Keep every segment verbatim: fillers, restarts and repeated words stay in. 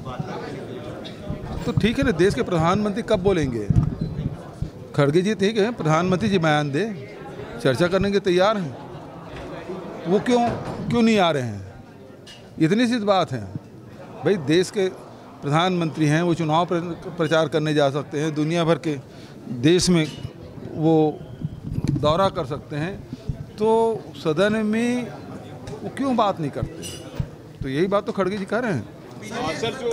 तो ठीक है ना, देश के प्रधानमंत्री कब बोलेंगे? खड़गे जी ठीक है, प्रधानमंत्री जी बयान दे, चर्चा करने के तैयार हैं, वो क्यों क्यों नहीं आ रहे हैं? इतनी सी बात है भाई। देश के प्रधानमंत्री हैं, वो चुनाव प्रचार करने जा सकते हैं, दुनिया भर के देश में वो दौरा कर सकते हैं, तो सदन में वो क्यों बात नहीं करते? तो यही बात तो खड़गे जी कर रहे हैं।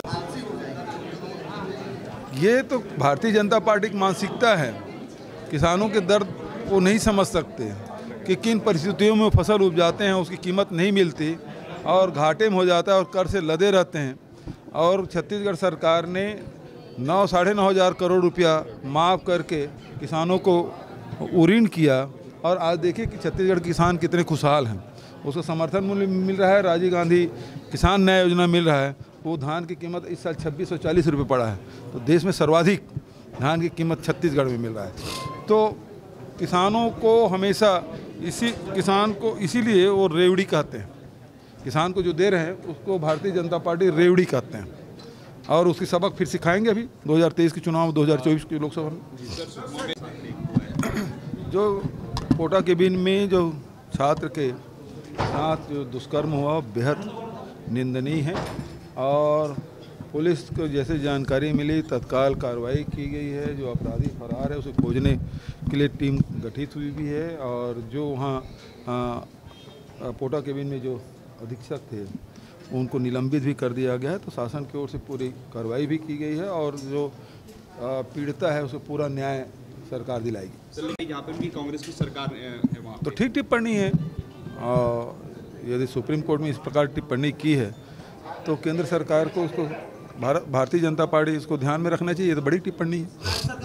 ये तो भारतीय जनता पार्टी की मानसिकता है। किसानों के दर्द वो नहीं समझ सकते कि किन परिस्थितियों में फसल उपजाते हैं, उसकी कीमत नहीं मिलती और घाटे में हो जाता है और कर से लदे रहते हैं। और छत्तीसगढ़ सरकार ने नौ साढ़े नौ हज़ार करोड़ रुपया माफ़ करके किसानों को ऋण किया और आज देखिए कि छत्तीसगढ़ के किसान कितने खुशहाल हैं। उसको समर्थन मूल्य मिल रहा है, राजीव गांधी किसान न्याय योजना मिल रहा है। वो धान की कीमत इस साल छब्बीस सौ चालीस रुपये पड़ा है, तो देश में सर्वाधिक धान की कीमत छत्तीसगढ़ में मिल रहा है। तो किसानों को हमेशा इसी किसान को इसीलिए वो रेवड़ी कहते हैं। किसान को जो दे रहे हैं उसको भारतीय जनता पार्टी रेवड़ी कहते हैं, और उसकी सबक फिर सिखाएंगे अभी दो हज़ार तेईस के चुनाव, दो हज़ार चौबीस के लोकसभा में। जो कोटा केबिन में जो छात्र के साथ जो दुष्कर्म हुआ बेहद निंदनीय है, और पुलिस को जैसे जानकारी मिली तत्काल कार्रवाई की गई है। जो अपराधी फरार है उसे खोजने के लिए टीम गठित हुई भी है, और जो वहाँ कोटा केबिन में जो अधीक्षक थे उनको निलंबित भी कर दिया गया है। तो शासन की ओर से पूरी कार्रवाई भी की गई है, और जो पीड़िता है उसे पूरा न्याय सरकार दिलाएगी। यहाँ पर भी कांग्रेस की सरकार है वहाँ तो ठीक टिप्पणी है, और यदि सुप्रीम कोर्ट में इस प्रकार टिप्पणी की है तो केंद्र सरकार को उसको भारत भारतीय जनता पार्टी इसको ध्यान में रखना चाहिए। तो बड़ी टिप्पणी है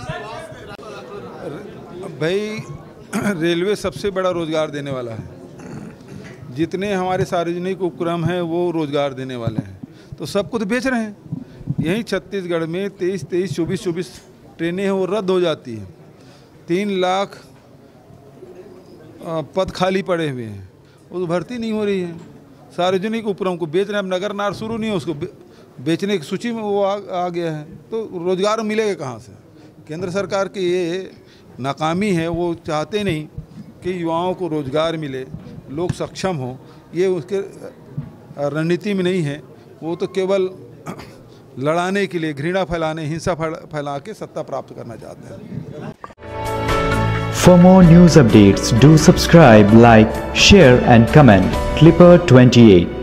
भाई। रेलवे सबसे बड़ा रोजगार देने वाला है, जितने हमारे सार्वजनिक उपक्रम हैं वो रोजगार देने वाले हैं, तो सबको तो बेच रहे हैं। यहीं छत्तीसगढ़ में तेईस तेईस चौबीस चौबीस ट्रेनें हैं वो रद्द हो जाती हैं। तीन लाख पद खाली पड़े हुए हैं, वो भर्ती नहीं हो रही है। सार्वजनिक उपक्रम को बेच रहे हैं, अब नगर नार शुरू नहीं है, उसको बेचने की सूची में वो आ, आ गया है, तो रोजगार मिलेगा कहाँ से? केंद्र सरकार की ये नाकामी है, वो चाहते नहीं कि युवाओं को रोजगार मिले, लोग सक्षम हो। ये उसके रणनीति में नहीं है, वो तो केवल लड़ाने के लिए, घृणा फैलाने, हिंसा फैला के सत्ता प्राप्त करना चाहते हैं। For more news updates, do subscribe, like, share and comment. Clipper twenty-eight